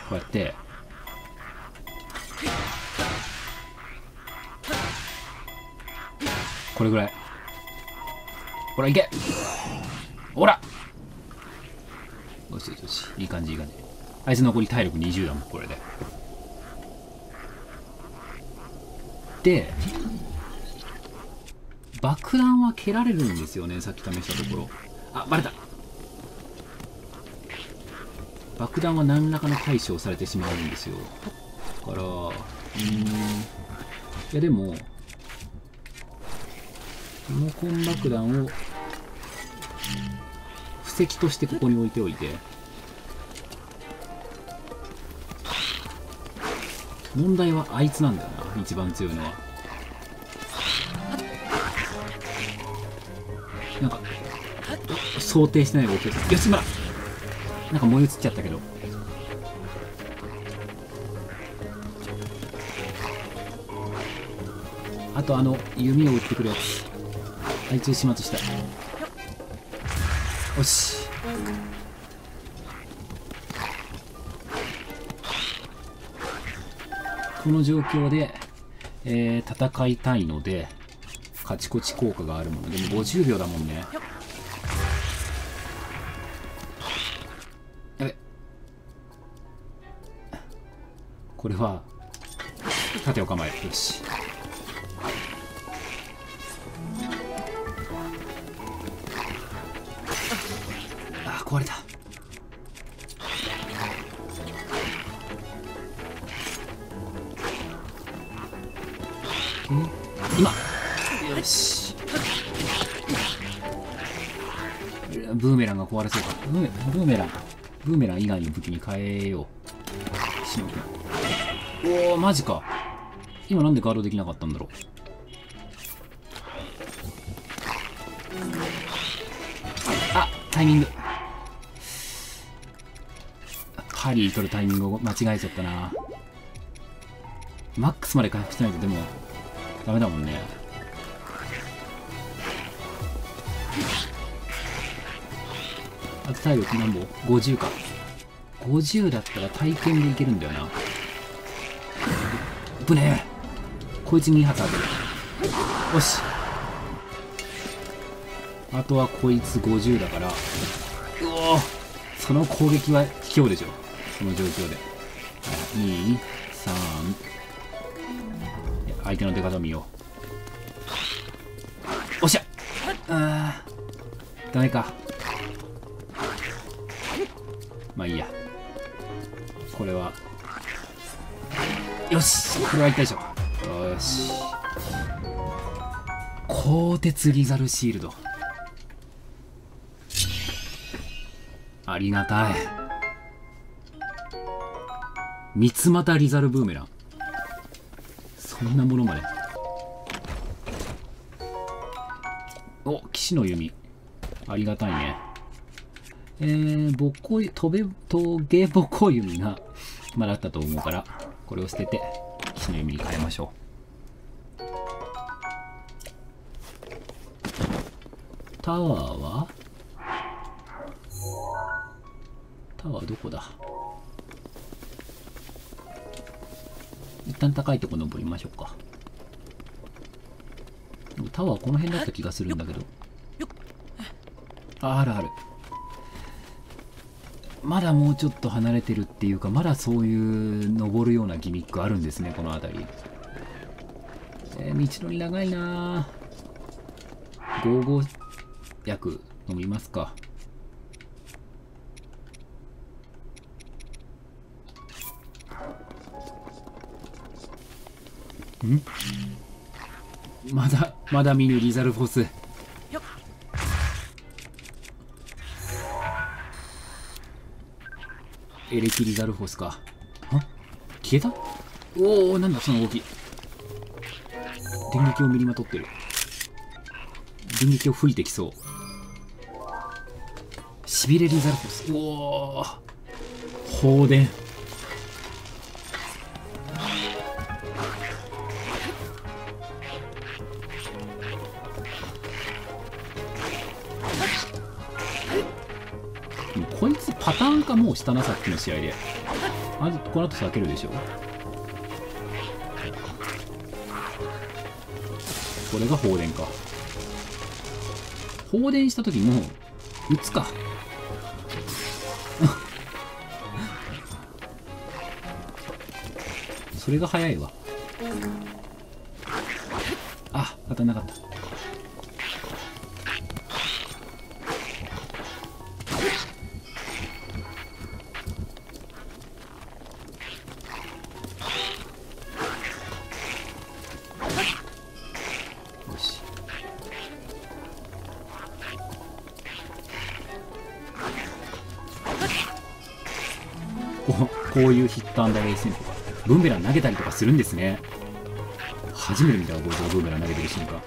こうやってこれぐらい。ほらいけ、ほら、よしよしよし、いい感じいい感じ。あいつ残り体力20だもんこれで。で爆弾は蹴られるんですよね、さっき試したところ。あ、バレた。爆弾は何らかの対処をされてしまうんですよ。だからいやでもリモコン爆弾を布石としてここに置いておいて、問題はあいつなんだよな、一番強いのは。なんか想定してない動きをする。よし、まだなんか燃え移っちゃったけど、あと弓を撃ってくるやつ、あいつを始末したい。よし、この状況で、戦いたいのでカチコチ効果があるものでも50秒だもんね。やべ、これは盾を構える。よし、あ、壊れた。今、よし、ブーメランが壊れそうか。ブーメラン以外の武器に変えよう。しのぎ。おお、マジか。今なんでガードできなかったんだろう。あ、タイミング、ハリー取るタイミングを間違えちゃったな。マックスまで回復しないとでもダメだもんね。あと体力何本 ?50 か。50だったら体験でいけるんだよな。ぶねえ、こいつに2発当てる。よし、あとはこいつ50だから、うおー、その攻撃は卑怯でしょ、その状況で。2、3、相手の出方を見よう。おっしゃ、ダメか。まあいいや、これはよし、これはいったでしょ。よし、鋼鉄リザルシールド、ありがたい。三つ股リザルブーメラン、そんなものまで。お、騎士の弓、ありがたいね。ボコイトゲボコ弓がまだあったと思うから、これを捨てて騎士の弓に変えましょう。タワーどこだ。一旦高いとこ登りましょうか。でもタワーこの辺だった気がするんだけど。あるある。まだもうちょっと離れてるっていうか、まだそういう登るようなギミックあるんですね、この辺り。道のり長いなぁ。55薬飲みますか。まだ見ぬリザルフォス。エレキリザルフォスか。消えた。おお、なんだその動き。電撃を身にまとってる。電撃を吹いてきそう。しびれリザルフォス。おお、放電。こいつパターンかもうしたな、さっきの試合で。 あとこの後避けるでしょ。これが放電か。放電した時もう撃つか。それが早いわ。あ、当たんなかった。よし。こういうヒットアンダーレイ戦法がブーメラン投げたりとかするんですね。初めて見たわ、こいつがブーメラン投げてる瞬間。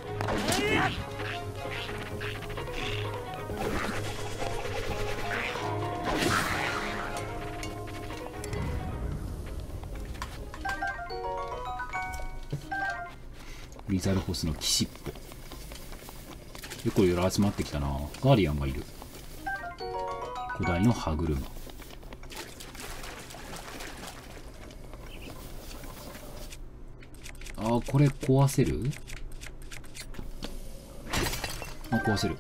リザルホスの騎士っぽ。結構いろいろ集まってきたな。ガーディアンがいる。古代の歯車。あ、これ壊せる？あ、壊せる。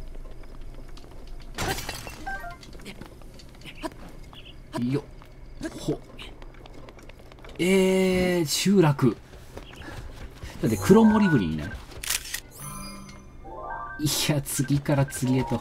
よっ。ほ。集落。だって黒森ブリンね。いや、次から次へと。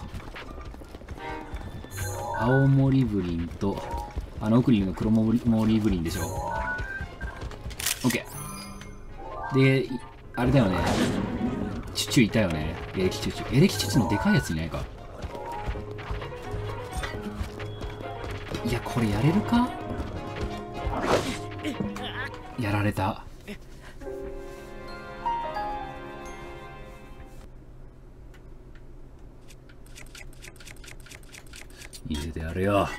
青森ブリンと、あの奥にいるの黒森ブリンでしょ。オッケー。で、あれだよね。チュチュいたよね。エレキチュチュ。エレキチュチュのでかいやついないか。いや、これやれるか？やられた。見せてやるよ。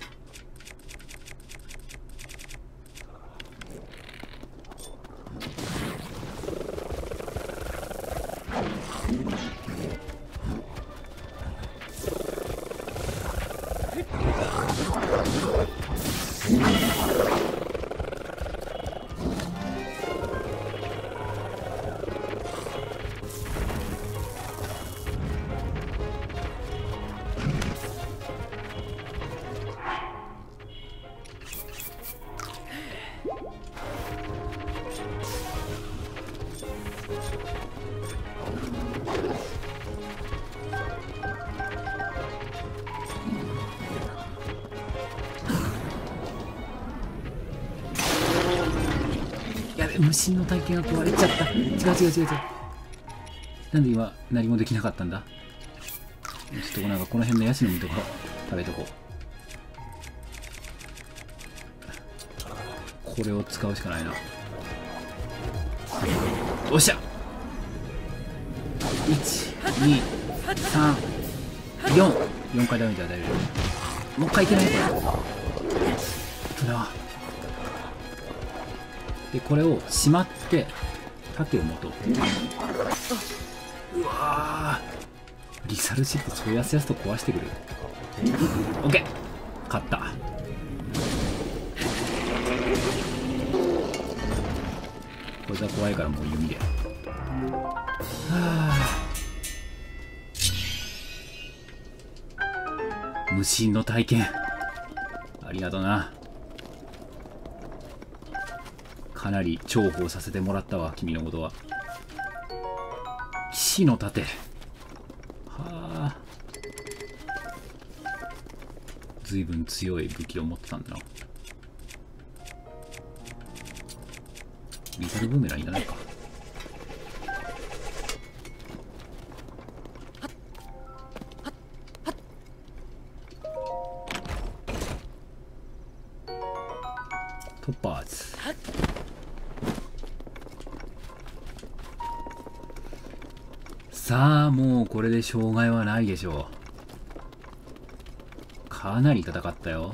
無心の体験が壊れちゃった。違う。なんで今何もできなかったんだ。ちょっとなんかこの辺のヤシの実とか食べとこう。これを使うしかないな。おっしゃ。12344回ダメージ与える。もう一回いけないこれ。でこれをしまって盾を持とう。うわー、リサルシップそうやすやすと壊してくる。オッケー、勝った。こいつは怖いからもう弓で。無心の体験ありがとうな。かなり重宝させてもらったわ、君のことは。騎士の盾。はあ。随分強い武器を持ってたんだな。リザルブーメランいらないか。トッパーズ。さあ、もうこれで障害はないでしょう。かなり戦ったよ。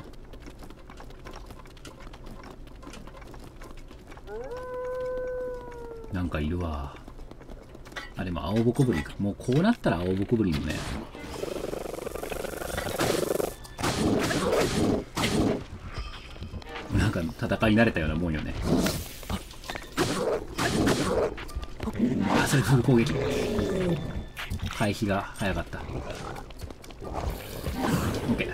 なんかいるわ。あ、でも青ボコブリンか。もうこうなったら青ボコブリンのね。なん戦い慣れたようなもんよね。あ、それフル攻撃。回避が早かった。OK。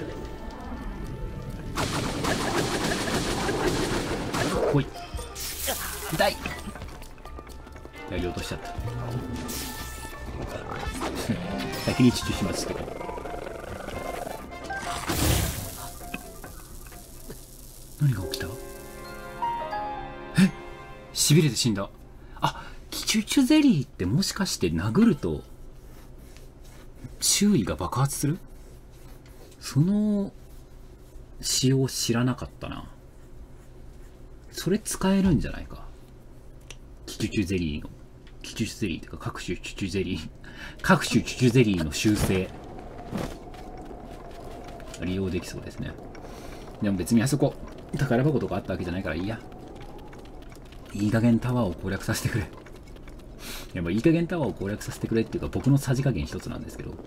ほい。痛い。やり落としちゃった。先にチュチュしますけど。何が起きた？え？しびれて死んだ。あ、チュチュゼリーってもしかして殴ると周囲が爆発する？その仕様知らなかったな。それ使えるんじゃないか。チュチュゼリーの。チュチュゼリーというか各種チュチュゼリー。各種チュチュゼリーの修正。利用できそうですね。でも別にあそこ、宝箱とかあったわけじゃないからいいや。いい加減タワーを攻略させてくれ。やっぱいい加減タワーを攻略させてくれっていうか僕のさじ加減一つなんですけど。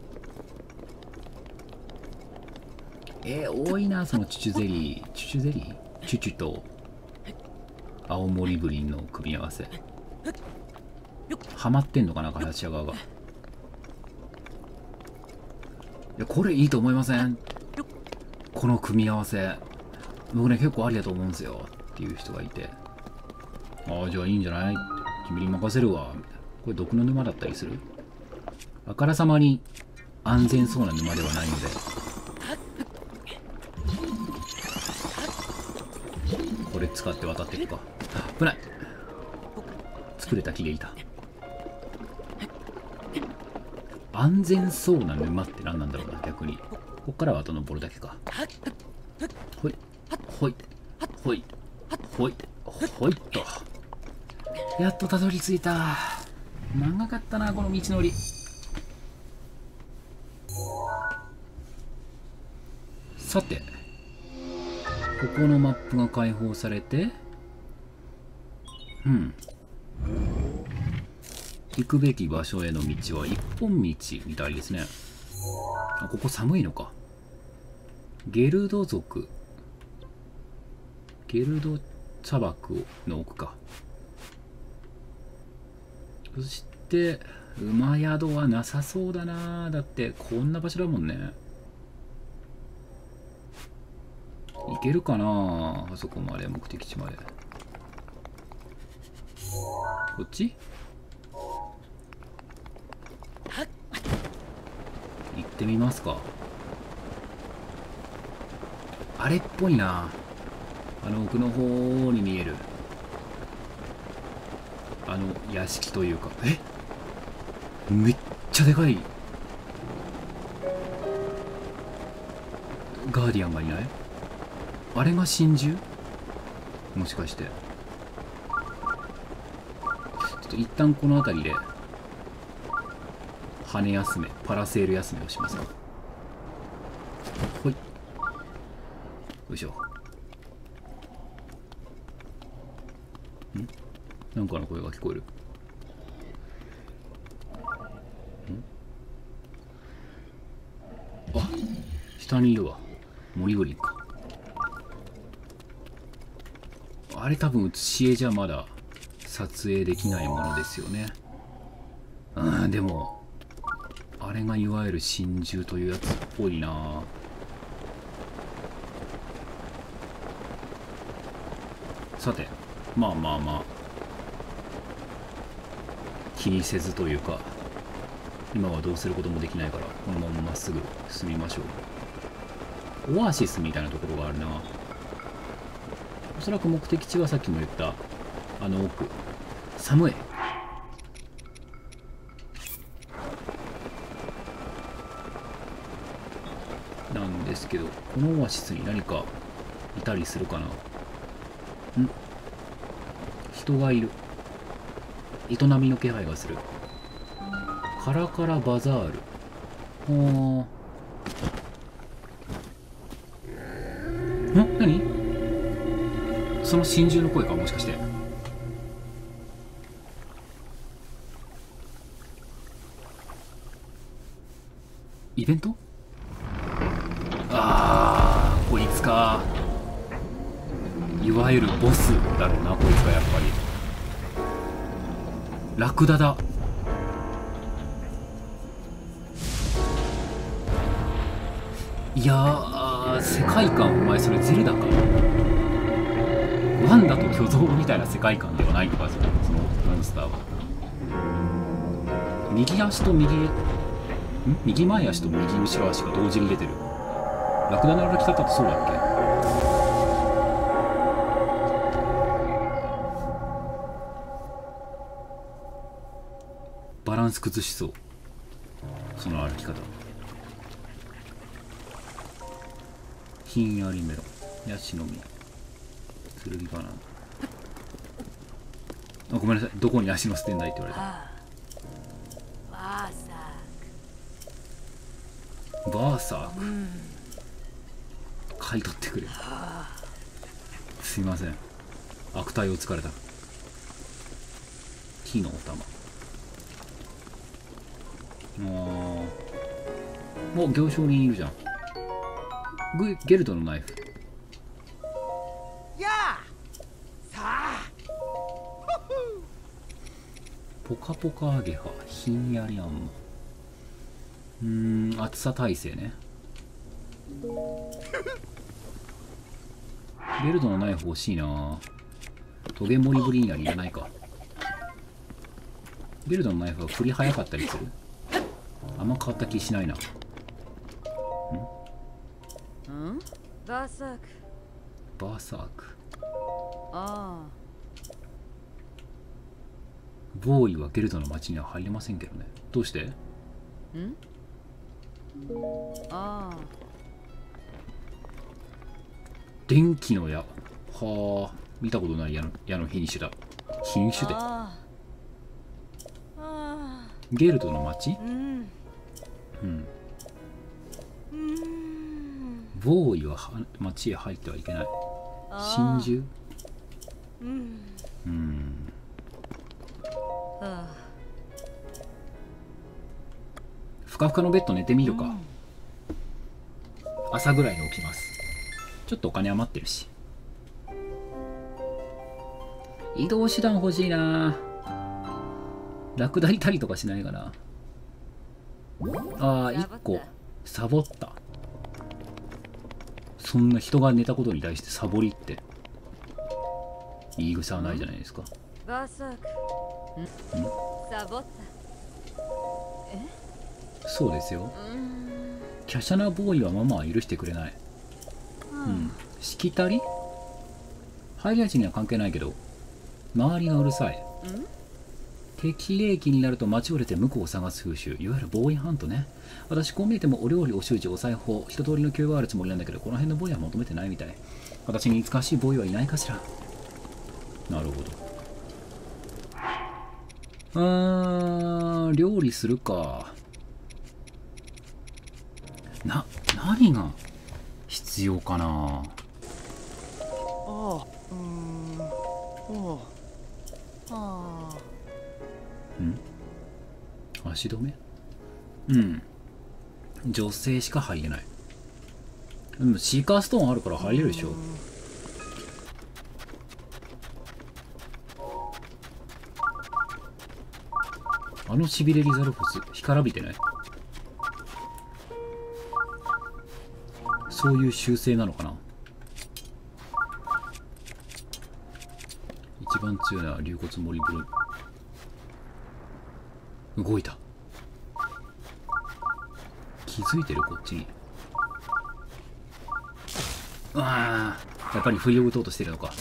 多いな、そのチュチュゼリー。チュチュゼリー？チュチュと青森ブリンの組み合わせ。ハマってんのかな、開発者側が。いや、これいいと思いません？この組み合わせ。僕ね、結構ありだと思うんですよ。っていう人がいて。ああ、じゃあいいんじゃない？君に任せるわ。みたいな。これ毒の沼だったりする？あからさまに安全そうな沼ではないので。これ使って渡っていくか。危ない。作れた木でいた。安全そうな沼って何なんだろうな、逆に。こっからはあと登るだけか。ほい、ほい、ほい、ほい、ほいっと。やっとたどり着いた。長かったな、この道のり。さて、ここのマップが開放されて、行くべき場所への道は一本道みたいですね。あ、ここ寒いのか。ゲルド族。ゲルド砂漠の奥か。そして、馬宿はなさそうだな。だってこんな場所だもんね。行けるかな、あそこまで、目的地まで。こっち？行ってみますか。あれっぽいな。あの奥の方に見える。あの屋敷というか。めっちゃでかいガーディアンがいない？あれが真珠？もしかして。ちょっと一旦この辺りで羽休め、パラセール休めをしますか。ほい。よいしょ。なんかの声が聞こえる。あ、下にいるわ。森ブリンか。あれ多分写し絵じゃまだ撮影できないものですよね。でもあれがいわゆる真珠というやつっぽいな。さて、まあまあまあ気にせずというか、今はどうすることもできないからこのまままっすぐ進みましょう。オアシスみたいなところがあるな。おそらく目的地はさっきも言ったあの奥。寒い。なんですけど、このオアシスに何かいたりするかな。人がいる。営みの気配がする。カラカラバザール。何？その真珠の声か、もしかして。イベント？こいつか。 いわゆるボスだろうな、こいつがやっぱり。ラクダだ。いやー、世界観、お前それゼルダか。ワンダと巨像みたいな世界観ではないのか、そのモンスターは。右足と右前足と右後ろ足が同時に出てる。ラクダの歩き方ってそうだっけ？バランス崩しそう、その歩き方。ひんやりメロン、ヤシの実、剣バナナ。あ、ごめんなさい、どこに足の捨てんだいって言われた。バーサーク、買い取ってくれ。すいません、悪態をつかれた。木のお玉。もう行商人いるじゃん。ゲルドのナイフ。ポカポカアゲハ、ひんやりあんも。厚さ耐性ね。ゲルドのナイフ欲しいな。トゲモリブリンやりいらないか。ゲルドのナイフは振り早かったりする？あんま変わった気しないな。 バーサーク。 バーサーク。 ああ。 ボーイはゲルドの町には入れませんけどね。どうして？ ああ。 電気の矢。はあ、見たことない矢の品種だ。品種で。ゲルドの町？ボーイは町へ入ってはいけない。真珠？ふかふかのベッド寝てみるか。朝ぐらいに起きます。ちょっとお金余ってるし。移動手段欲しいな。ラクダいたりとかしないかな。ああ、1個サボった。そんな人が寝たことに対してサボりって言い草はないじゃないですか。 バーサーク。サボった。 そうですよ。華奢なボーイはママは許してくれない。しきたり？入り味には関係ないけど、周りがうるさい。適齢期になると街を出て婿を探す風習、いわゆるボーイハントね。私こう見えてもお料理、お習字、お裁縫、一通りの給があるつもりなんだけど、この辺のボーイは求めてないみたい。私に懐かしいボーイはいないかしら。なるほど。料理するか。何が必要かな。足止め？女性しか入れない。でもシーカーストーンあるから入れるでしょ。あのしびれリザルフォス干からびてない？そういう習性なのかな。一番強いのは竜骨モリブル。動いた。気づいてる？こっちに。やっぱり不意を打とうとしてるのか。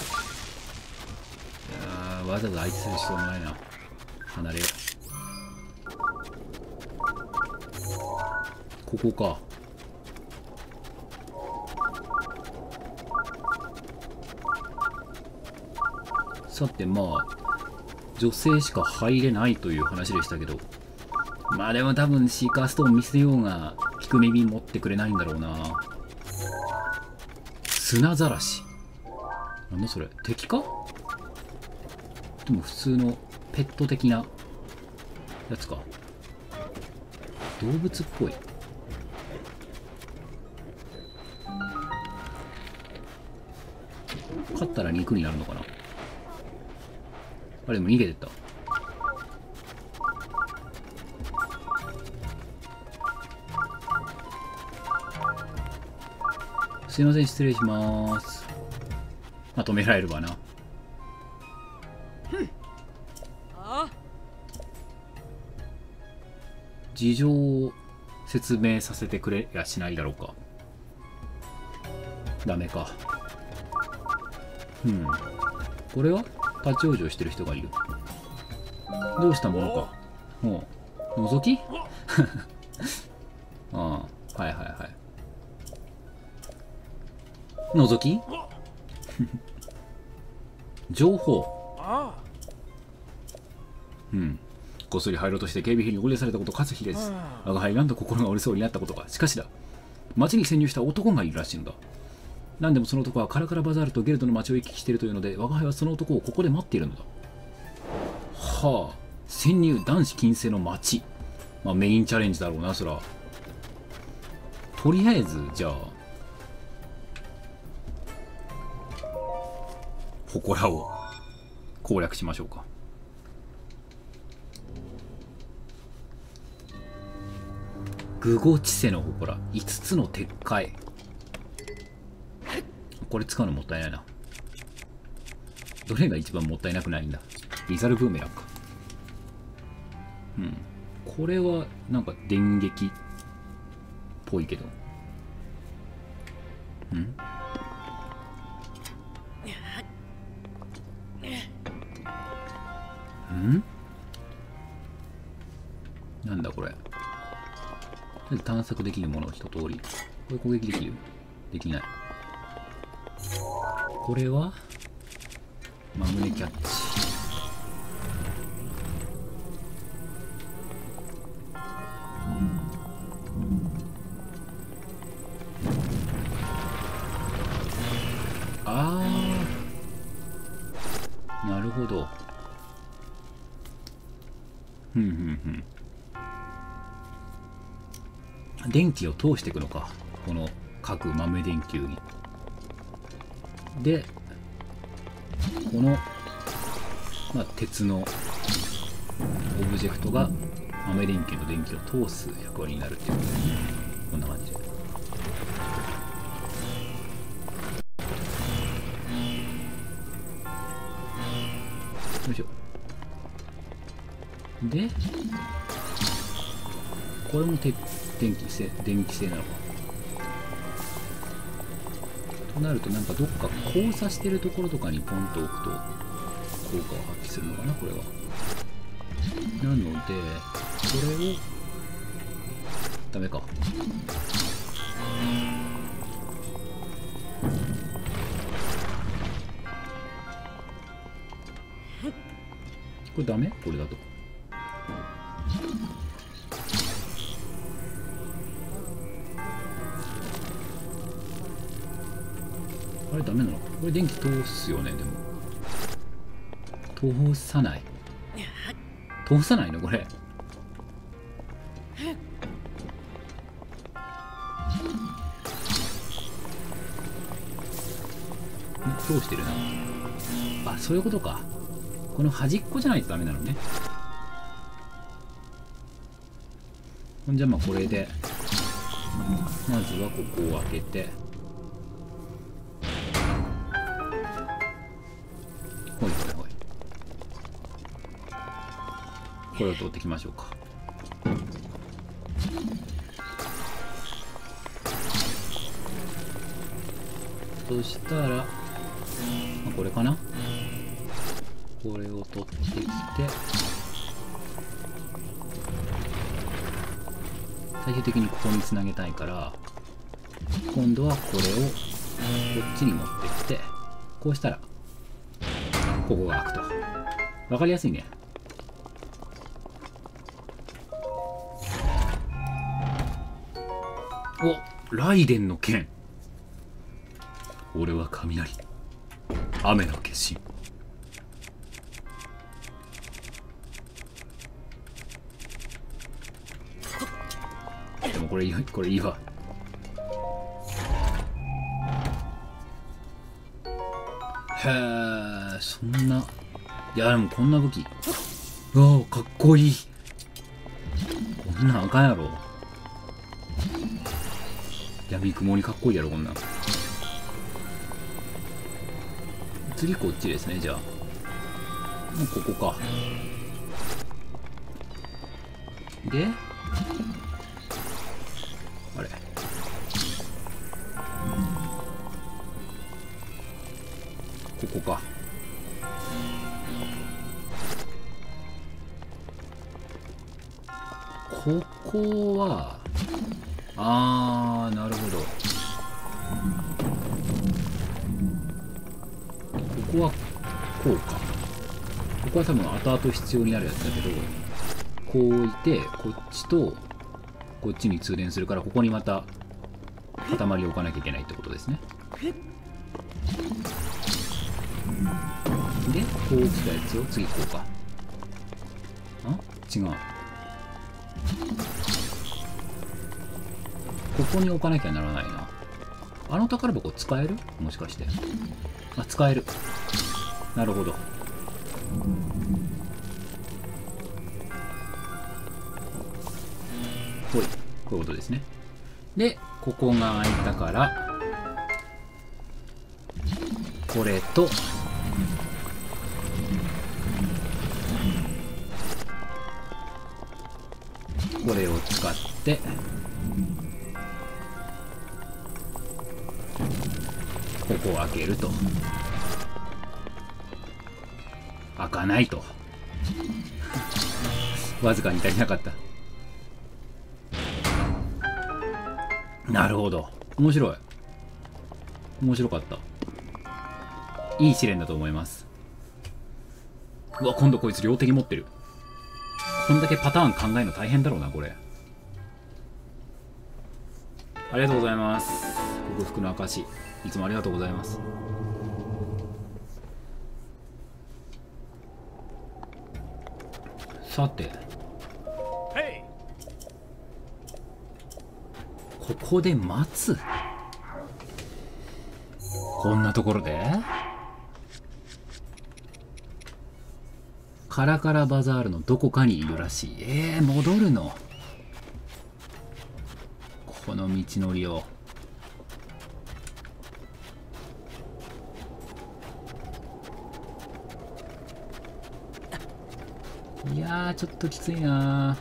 わざわざ相手する必要もないな。離れよ。ここか。さて、女性しか入れないという話でしたけど、でも多分シーカーストーン見せようが聞く耳持ってくれないんだろうな。砂ざらし。なんだそれ、敵か？でも普通のペット的なやつか。動物っぽい。 勝ったら肉になるのかな。あれ、でも逃げてった。すいません、失礼します。まあ、止められるわな。事情を説明させてくれやしないだろうか。ダメか。これは立ち往生してる人がいる。どうしたものか。もう覗きああ、はいはいはい。覗き情報。こっそり入ろうとして警備兵に汚れされたこと勝つ日です。我が輩なんと心が折れそうになったことか。しかしだ、町に潜入した男がいるらしいのだ。何でもその男はカラカラバザールとゲルドの町を行き来しているというので、我が輩はその男をここで待っているのだ。はあ、潜入男子禁制の町。まあメインチャレンジだろうな、そら。とりあえず、じゃあ、祠を攻略しましょうか。グゴチセの祠、5つの鉄塊。これ使うのもったいないな。どれが一番もったいなくないんだ。リザルブーメランか。これはなんか電撃っぽいけど。なんだこれ。探索できるもの一通り。これ攻撃できる？できない。これはマグネキャッチ。なるほど。電気を通していくのか、この各豆電球に。でこの、鉄のオブジェクトが豆電球の電気を通す役割になるっていうことで、こんな感じで。よいしょ。でこれも電気性なのか。となると、なんかどっか交差してるところとかにポンと置くと効果を発揮するのかな、これは。なのでこれをダメか。これダメ？これだと。あれダメなの？これ電気通すよね。でも通さない。通さないのこれ。通してるな。あ、そういうことか。この端っこじゃないとダメなのね。ほんじゃこれでまずはここを開けて、ほいほいほい、これを取っていきましょうか。そしたらこれかな。これを取ってきて、最終的にここにつなげたいから、今度はこれをこっちに持ってきて、こうしたらここが開くと。わかりやすいね。お、ライデンの剣。俺は雷、雨の化身。でもこれいいわ。 へえ、そんな。いやでもこんな武器、うわーかっこいい。こんなんあかんやろ。闇雲にかっこいいやろこんなん。次こっちですね。じゃあもうここか。であれ、ここか。ここはなるほど。ここはこうか。ここは多分後々必要になるやつだけど、こう置いてこっちとこっちに通電するから、ここにまた塊を置かなきゃいけないってことですね。でこう来たやつを次こうか。違う、ここに置かなきゃならないな。あの宝箱使える？もしかして。使える。なるほど。ほい、こういうことですね。でここが開いたから、これとこれを使ってここを開けると。開かないと。わずかに足りなかった。なるほど。面白い。面白かった。いい試練だと思います。うわ、今度こいつ両手に持ってる。こんだけパターン考えるの大変だろうな、これ。ありがとうございます。克服の証。いつもありがとうございます。さて、ここで待つ。こんなところでカラカラバザールのどこかにいるらしい。戻るの？この道のりを。いやー、ちょっときついな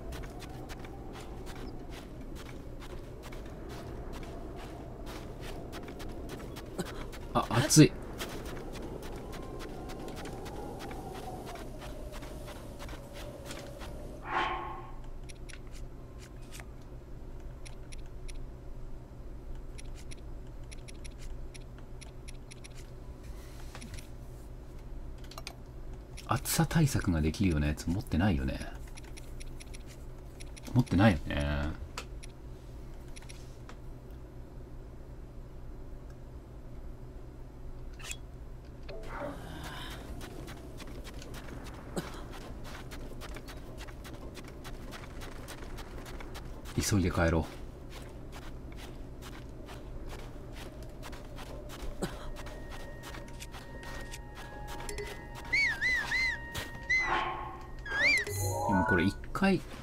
ー。熱い。暑さ対策ができるようなやつ持ってないよね。持ってないよね。急いで帰ろう。これ一回